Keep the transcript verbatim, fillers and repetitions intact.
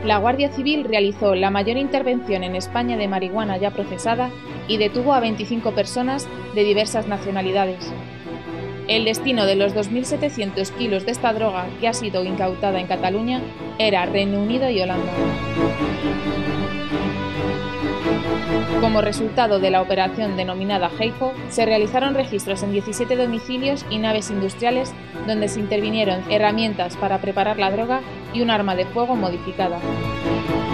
La Guardia Civil realizó la mayor intervención en España de marihuana ya procesada y detuvo a veinticinco personas de diversas nacionalidades. El destino de los dos mil setecientos kilos de esta droga que ha sido incautada en Cataluña era Reino Unido y Holanda. Como resultado de la operación denominada Heijo, se realizaron registros en diecisiete domicilios y naves industriales donde se intervinieron herramientas para preparar la droga y un arma de fuego modificada.